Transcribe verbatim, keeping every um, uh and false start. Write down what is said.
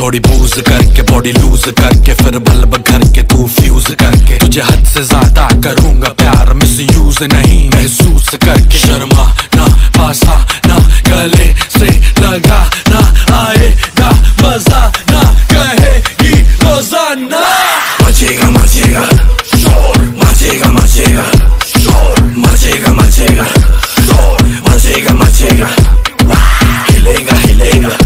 थोड़ी बूज करके body loose करके फिर बल्ब करके तू फ्यूज करके तुझे हद से ज्यादा करूंगा प्यार, मिस यूज नहीं महसूस करके। शर्मा ना, पासा ना, गले से लगा ना, आएगा मजा ना, कहेगी रोजाना। मचेगा मचेगा शोर, मचेगा मचेगा शोर, मचेगा मचेगा शोर, मचेगा मचेगा हिलेगा हिलेगा